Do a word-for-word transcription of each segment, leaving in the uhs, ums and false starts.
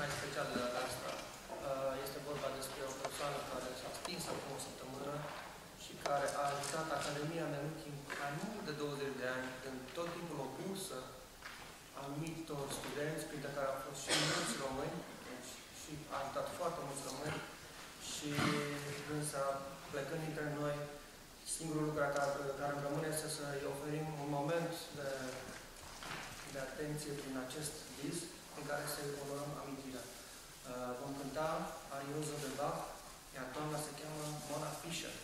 mai special de data asta. Este vorba despre o persoană care s-a stins acum o săptămână și care a ajutat Academia de în timp mai mult de douăzeci de ani, în tot timpul o bursă anumitor studenți, printre care au fost și mulți români, deci și a ajutat foarte mulți români și însă plecând dintre noi, singurul lucru care, care îmi rămâne este să-i oferim un moment de, de atenție prin acest vis în care să-i onorăm amintirea. Uh, vom cânta Arioso de Bach, iar doamna se cheamă Burdett-Fisher.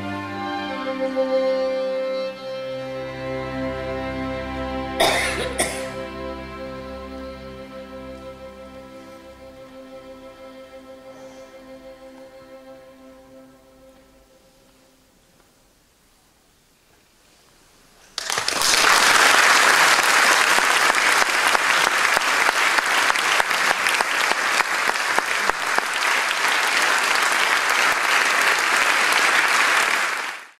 Thank you.